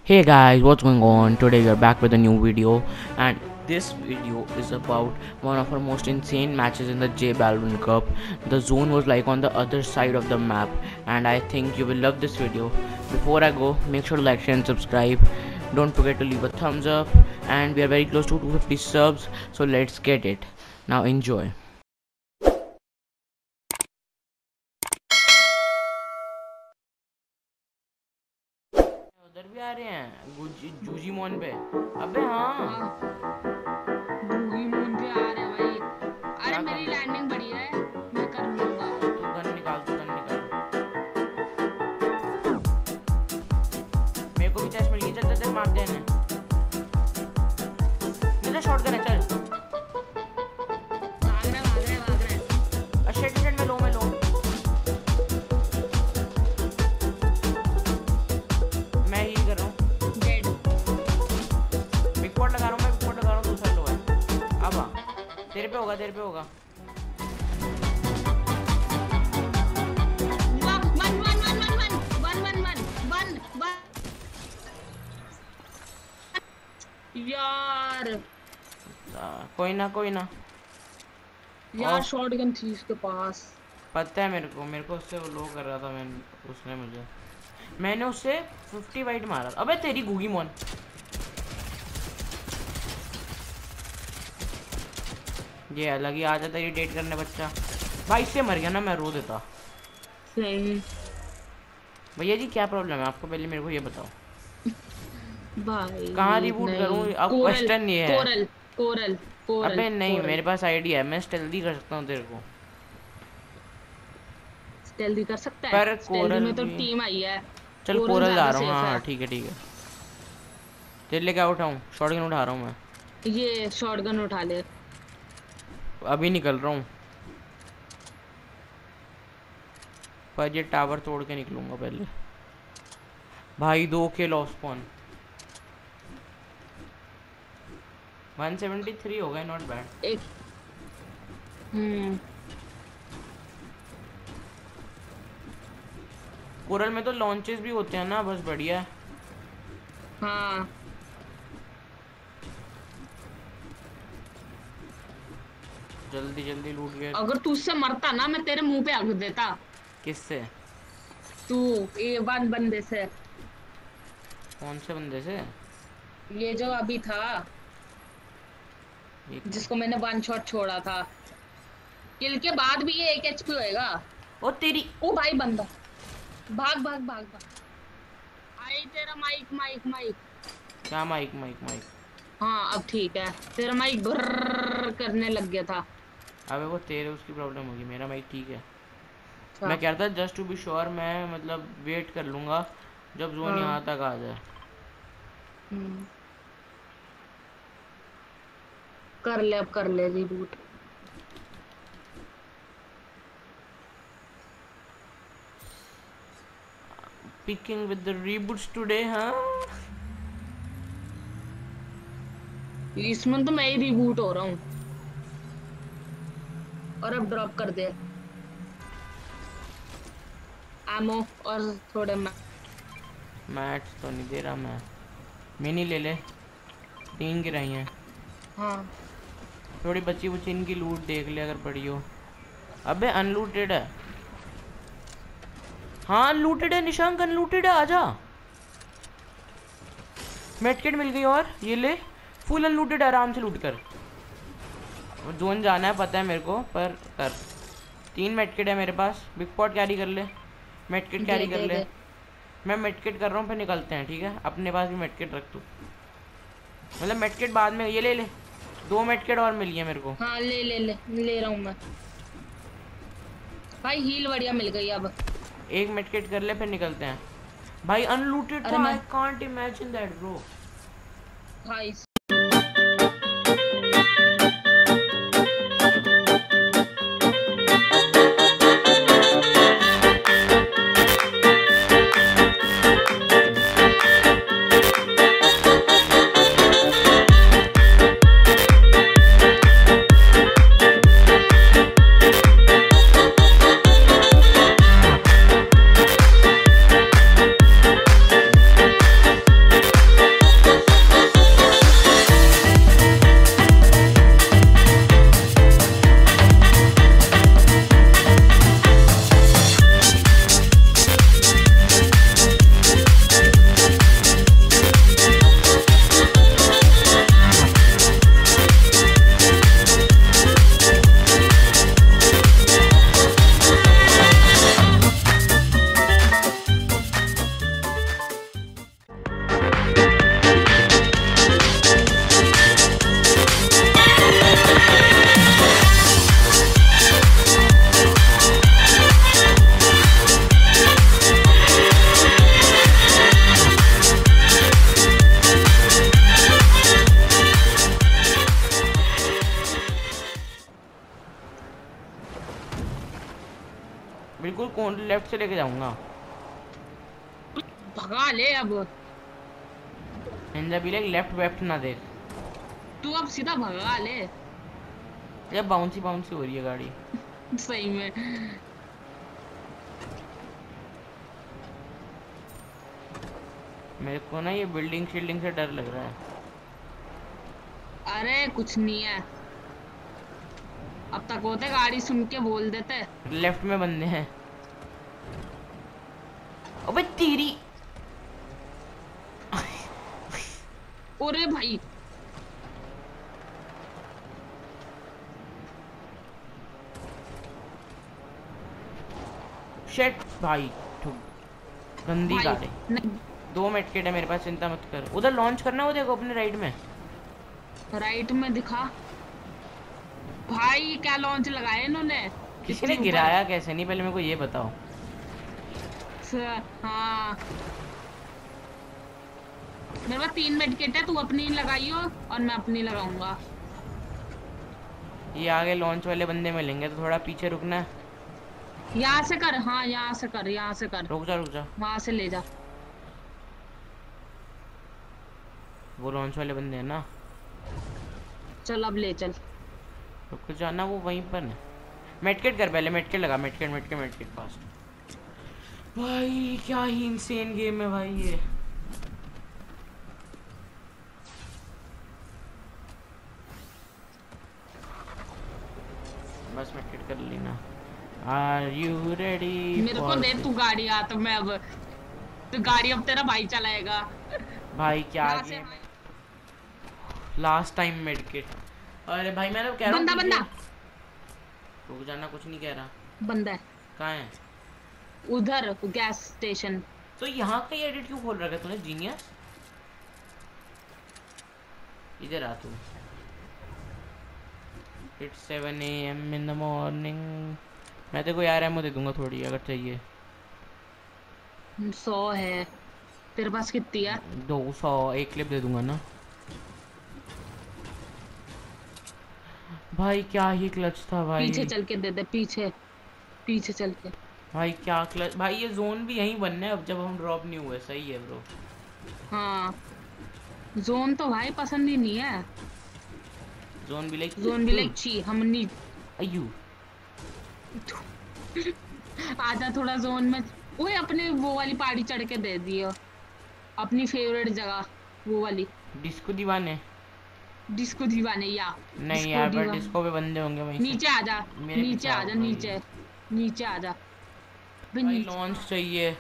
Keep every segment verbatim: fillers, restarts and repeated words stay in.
Hey guys, what's going on? Today we are back with a new video, and this video is about one of our most insane matches in the J Balvin Cup. The zone was like on the other side of the map, and I think you will love this video. Before I go, make sure to like, share and subscribe. Don't forget to leave a thumbs up, and we are very close to two hundred fifty subs, so let's get it. Now enjoy. उधर भी आ रहे हैं जूजी मोन पे। अबे हाँ जूजी मोन पे आ रहे हैं भाई। अरे मेरी लैंडिंग बढ़िया है, मैं कर लूंगा। तू गन निकाल, तू गन निकाल। मेरे को भी चेस्ट मिल गई। चल चल चल मार दे इन्हें। मुझे शॉटगन है। चल भाग रहे भाग रहे भाग रहे। अच्छा शिट में लो में लो। मैं हील कर रहा हूँ। डेड बिग पॉट लगा रहा हूँ मैं, बिग पॉट लगा रहा हूँ। दूसरा लो है। अब आ तेरे पे होगा, तेरे पे होगा। One one one one one one one one one one यार आ, कोई ना कोई ना यार ओह। शॉटगन थी उसके पास। पता है मेरे को, मेरे को उससे वो लो कर रहा था। मैं उसने मुझे मैंने उससे फिफ्टी वाइट मारा। अबे तेरी गुगी मोन। ये अलग ही आ जाता है डेट करने बच्चा। भाई इससे मर गया ना, मैं रो देता। सही भैया जी क्या प्रॉब्लम है आपको, पहले मेरे को ये बताओ। भाई कहाँ रिबूट करूँ? अब क्वेश्चन ये है। कोरल कोरल कोरल अबे नहीं, कोरल। मेरे पास आइडिया है, मैं स्टेल्दी कर सकता हूँ तेरे को। स्टेल्दी कर सकता है पर स्टेल्दी कोरल में तो भी... टीम आई है। चल कोरल कोरल जा ज्यादा रहा हूँ। सेफ हाँ है। हाँ ठीक है ठीक है। तेरे लिए क्या उठाऊँ? शॉटगन उठा रहा हूँ मैं। ये शॉटगन उठा ले। अभी निकल रहा हूँ, पर ये टावर तोड़ के निकलूंगा पहले। भाई दो के loss spawn. One seventy three हो गए, नॉट बैड। एक हम्म कोरल में तो लॉन्चेस भी होते हैं ना, बस बढ़िया है। हाँ जल्दी जल्दी लूट गए। अगर तू उससे मरता ना, मैं तेरे मुंह पे आग देता। किससे? तू ये वन बंदे से। कौन से बंदे से? ये जो अभी था, ये जिसको मैंने वन शॉट छोड़ा था। किल के बाद भी ये एक एचपी होएगा। ओ तेरी। ओ भाई बंदा भाग भाग भाग भाग। आई तेरा माइक माइक माइक। क्या माइक माइक माइक? हाँ अब ठीक है, तेरा माइक ब्रर करने लग गया था। अबे वो तेरे उसकी प्रॉब्लम होगी, मेरा माइक ठीक है। अच्छा। मैं कह रहा था जस्ट टू बी श्योर, मैं मतलब वेट कर लूंगा जब जोन हाँ। यहाँ तक आ जाए। हम्म कर ले, अब कर ले reboot. Picking with the reboots today. हाँ इसमें तो मैं ही रिबूट हो रहा हूँ। और अब ड्रॉप कर दे एमो और थोड़े मैं मैच तो नहीं दे रहा मैं। मिनी ले ले, तीन गिराई हैं। हाँ थोड़ी बची बुची इनकी लूट देख ले अगर पड़ी हो। अबे अनलूटेड है। हाँ अनलूटेड है निशांक, अनलूटेड है। आजा, मेडकिट मिल गई। और ये ले, फुल अनलूटेड। आराम से लूट कर। जोन जाना है पता है मेरे को, पर कर। तीन मेडकिट है मेरे पास। बिग पॉट कैरी कर ले, मेडकिट कैरी कर ले। मैं मेडकिट कर रहा हूँ, फिर निकलते हैं ठीक है। अपने पास भी मेडकिट रख तू, मतलब मेडकिट बाद में। ये ले ले, दो मेडकिट और मिली है मेरे को। हाँ ले ले ले ले रहा हूँ मैं। भाई हील बढ़िया मिल गई। अब एक मेडकिट कर ले, फिर निकलते हैं। भाई अनलूटेड था। I can't imagine that bro. भाई इसको लेफ्ट से लेके जाऊंगा। भगा ले अब। निंजा भी लाइक लेफ्ट वेफ्ट ना देख। तू अब सीधा भगा ले। ये बाउंसी बाउंसी हो रही है गाड़ी। सही में। मेरे को ना ये बिल्डिंग शील्डिंग से डर लग रहा है। अरे कुछ नहीं है, अब तक होते गाड़ी सुन के बोल देते। लेफ्ट में बंदे हैं। अबे तेरी। अरे भाई शेट भाई ठुक। गंदी भाई गाड़ी। नहीं, दो मेडकिट है मेरे पास, चिंता मत कर। उधर लॉन्च करना है वो, देखो अपने राइट में। राइट में दिखा। भाई क्या लॉन्च लगाए इन्होंने। किसी ने गिराया कैसे नहीं, पहले मेरे को ये बताओ। हाँ मेरे पास तीन मेडकिट है, तू अपनी लगाइयो और मैं अपनी लगाऊंगा। ये आगे लॉन्च वाले बंदे मिलेंगे तो थोड़ा पीछे रुकना है। यहाँ से कर, हाँ यहाँ से कर, यहाँ से कर, रुक जा रुक जा। वहां से ले जा। वो लॉन्च वाले बंदे हैं ना। चल अब ले चल। रुक जाना, वो वहीं पर है। मेडकिट कर पहले, मेडकिट लगा, मेडकिट मेडकिट मेडकिट फास्ट। भाई क्या ही इंसेन गेम है भाई ये। बस मेडकिट कर लेना। Are you ready? मेरे को दे तू गाड़ी, आ तो मैं अब तो गाड़ी अब तेरा भाई चलाएगा। भाई क्या यहाँ से लास्ट टाइम मेडकिट। अरे भाई मैं तो कह रहा हूँ बंदा बंदा रुक जाना, कुछ नहीं कह रहा। बंदा है कहाँ है? उधर गैस स्टेशन। तो यहाँ का एडिट क्यों खोल रखा है तूने जीनियस? इधर आ तू। It's seven A M in the morning. मैं तेरे को यार एमओ दे दूंगा थोड़ी अगर चाहिए। सौ है तेरे पास, कितनी है? दो सौ एक क्लिप दे दूंगा ना भाई। क्या ही क्लच था भाई। पीछे चल के दे दे, पीछे पीछे चल के। भाई क्या क्लच भाई। ये जोन भी यहीं बनना है अब जब हम ड्रॉप नहीं हुए। सही है ब्रो। हाँ जोन तो भाई पसंद ही नहीं है। जोन भी लाइक जोन भी लाइक छी हम नहीं। अयू आजा थोड़ा जोन में। ओए अपने वो वाली पहाड़ी चढ़ के दे दियो, अपनी फेवरेट जगह वो वाली। डिस्को दीवाने। डिस्को दीवाने या नहीं यार पर डिस्को पे बंदे होंगे वहीं से। नीचे आजा, नीचे आजा, नीचे नीचे आजा भाई। लॉन्च चाहिए।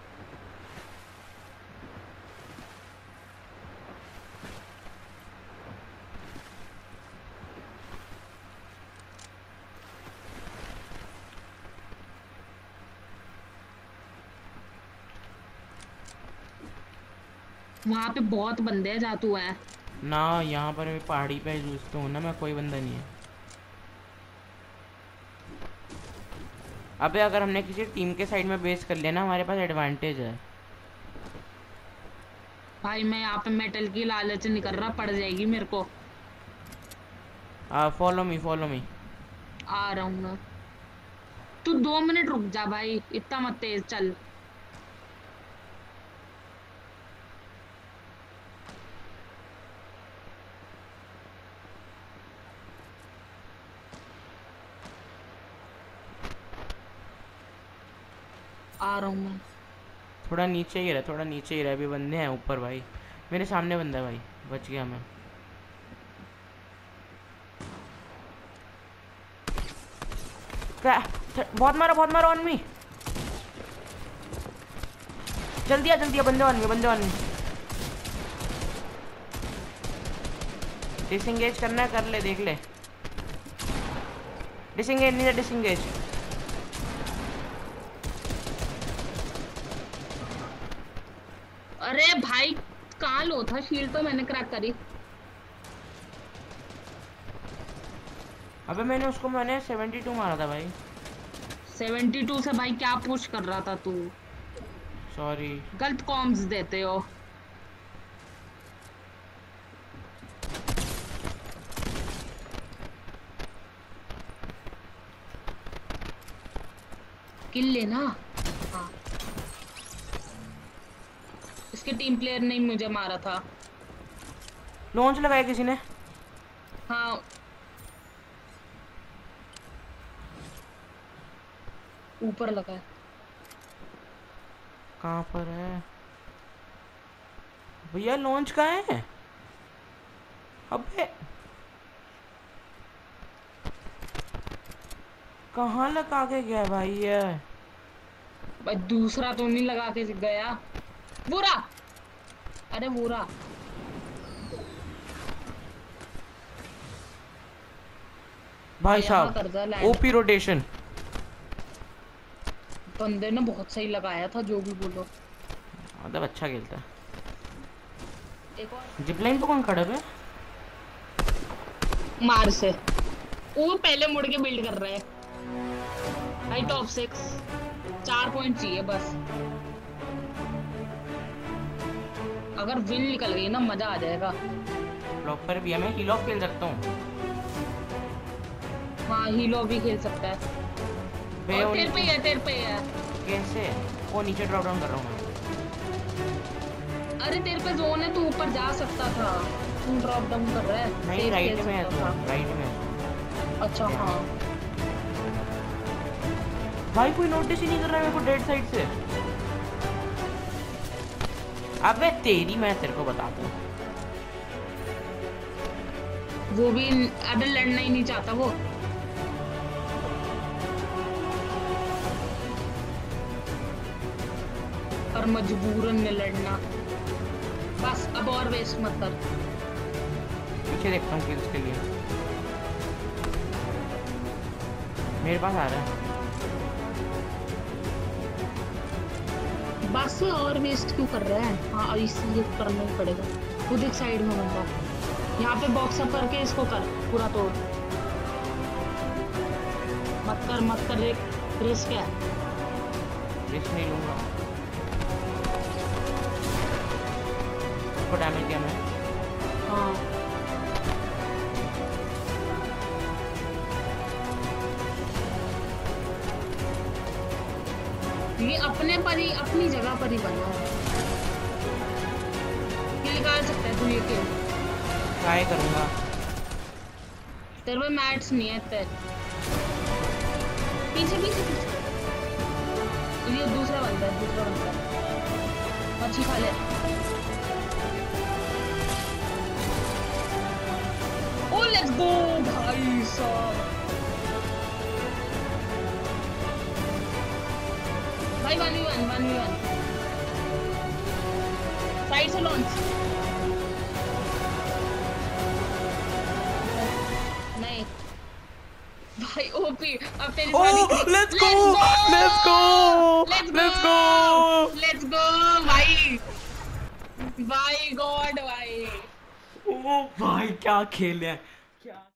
वहां पे बहुत बंदे हैं जहाँ तू है ना। यहाँ पर मैं पहाड़ी पे जूझता हूँ ना मैं, कोई बंदा नहीं है। अबे अगर हमने किसी टीम के साइड में बेस कर लिया ना, हमारे पास एडवांटेज है भाई। मैं यहाँ पे मेटल की लालच नहीं कर रहा, पड़ जाएगी मेरे को। Follow me follow me. आ रहा हूँ मैं। तू दो मिनट रुक जा भाई, इतना मत तेज चल। आ रहा हूँ मैं। थोड़ा नीचे ही रहा, थोड़ा नीचे ही रहा। अभी बंदे हैं ऊपर भाई। मेरे सामने बंदा है भाई। बच गया मैं। क्या? बहुत मारा बहुत मारा ऑन मी। जल्दी आ जल्दी आ। बंदे ऑन मी, बंदे ऑन मी। डिसएंगेज करना है कर ले, देख ले। डिसएंगेज नहीं है, डिसएंगेज। अरे भाई कहाँ लो था, शील्ड तो मैंने क्रैक करी। अबे मैंने उसको मैंने सेवेंटी टू मारा था भाई। सेवेंटी टू से भाई क्या पुश कर रहा था तू? सॉरी। गलत कॉम्स देते हो। किल लेना। हाँ, इसके टीम प्लेयर ने मुझे मारा था। लॉन्च लगाया किसी ने? हाँ, ऊपर लगा है। कहाँ पर है भैया? लॉन्च कहाँ है? अबे कहाँ लगा के गया भाई ये? भाई दूसरा तो नहीं लगा के गया। बुरा, अरे बुरा। भाई यहाँ कर दे साहब लैंड। OP rotation. बंदे ने बहुत सही लगाया था, जो भी बोलो। मतलब अच्छा खेलता है। एक और जिपलाइन पे कौन खड़ा है? मार से वो पहले मुड़ के बिल्ड कर रहे हैं भाई। टॉप सिक्स, चार पॉइंट चाहिए बस। अगर विन निकल गई ना मजा आ जाएगा। ब्लॉक पर भी है, मैं हील ऑफ खेल सकता हूँ। हाँ, हीलो भी खेल सकता है। बे और वो तेरे पे ही है, तेरे पे ही है। कैसे? वो नीचे ड्रॉप डाउन कर रहा हूँ मैं। अरे तेरे पे जोन है, तू ऊपर जा सकता था। तू ड्रॉप डाउन कर रहा है। नहीं, तेज राइट खेल में है सकता तो, था। राइट में है। अच्छा हाँ। भाई कोई नोटिस ही नहीं कर रहा है मेरे को डेड साइड से। अबे तेरी, मैं तेरे को बताता हूँ। वो भी अरे लड़ना ही नहीं चाहता वो। पर मजबूरन में लड़ना। बस अब और वेस्ट मत कर। पीछे देखता हूँ किल्स के लिए। मेरे पास आ रहा है। बस और वेस्ट क्यों कर रहा है? हाँ, इसलिए करना ही पड़ेगा। खुद एक साइड में बंदा, यहाँ पे बॉक्स अप करके इसको कर पूरा तोड़। मत कर मत कर, रिस्क है। रिस्क नहीं लूंगा। उसको डैमेज दिया मैं। हाँ, ये अपने पर ही, अपनी जगह पर ही बना है। ये निकाल सकता है तू ये खेल। ट्राई करूंगा। तेरे पे मैट्स नहीं है तेरे। पीछे पीछे पीछे। ये दूसरा बंदा है, दूसरा बंदा है। अच्छी खा ले। ओ लेट्स गो भाई साहब। भाई one v one, one v one. Side से लॉन्च। नहीं भाई, ओपी। अब तेरी Oh, सारी let's go! Let's go! Let's Let's go go! Let's go भाई। भाई गॉड भाई। ओ भाई क्या खेले हैं, क्या